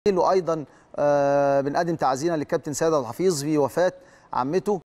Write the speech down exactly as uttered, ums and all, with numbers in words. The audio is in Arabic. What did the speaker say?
وايضا بنقدم تعزينا للكابتن سيد الحفيظ في وفاه عمته.